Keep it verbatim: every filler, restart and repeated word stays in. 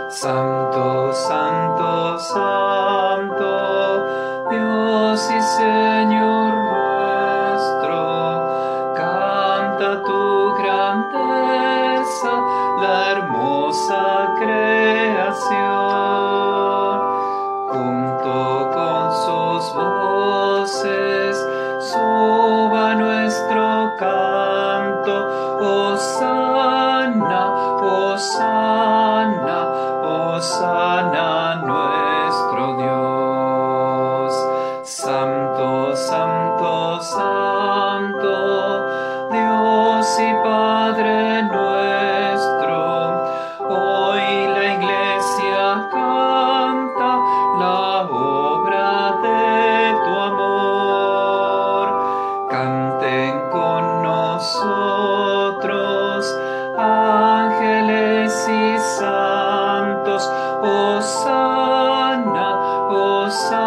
Santo, santo, santo, Dios y Señor nuestro, canta tu grandeza, la hermosa creación. Junto con sus voces, suba nuestro canto, Hosanna, Hosanna, Hosanna nuestro Dios. Santo, santo, santo, Dios y Padre nuestro, hoy la Iglesia canta la obra de tu amor. Canten con nosotros ángeles y santos, Hosanna, Hosanna.